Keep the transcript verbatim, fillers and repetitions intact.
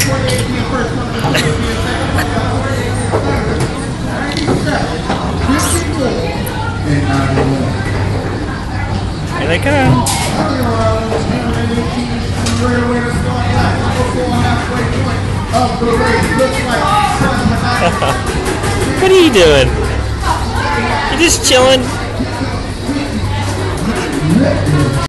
Here they come. What are you doing? You just chilling?